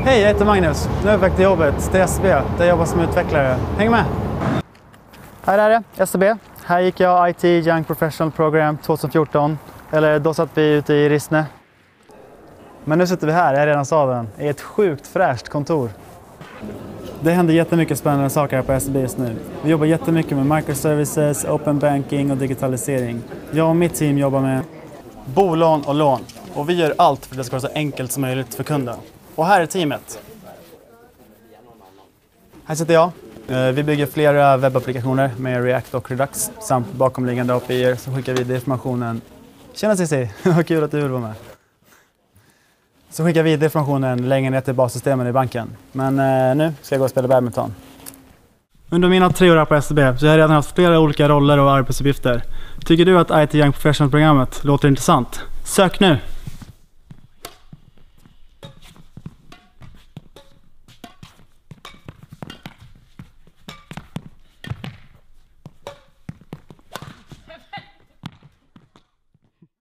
Hej, jag heter Magnus. Nu är jag på väg till jobbet, till SCB, där jag jobbar som utvecklare. Häng med! Här är det, SCB. Här gick jag IT Young Professional Program 2014. Eller då satt vi ute i Rissne. Men nu sitter vi här, jag redan sa den, i ett sjukt fräscht kontor. Det händer jättemycket spännande saker här på SCB just nu. Vi jobbar jättemycket med microservices, open banking och digitalisering. Jag och mitt team jobbar med bolån och lån. Och vi gör allt för att det ska vara så enkelt som möjligt för kunden. Och här är teamet. Här sitter jag. Vi bygger flera webbapplikationer med React och Redux samt bakomliggande API som skickar vidare informationen. Tjena Cissi, vad kul att du vill vara med. Så skickar vi vidare informationen längre ner till bassystemen i banken. Men nu ska jag gå och spela badminton. Under mina 3 år här på SCB så har jag redan haft flera olika roller och arbetsuppgifter. Tycker du att IT Young Professional-programmet låter intressant? Sök nu!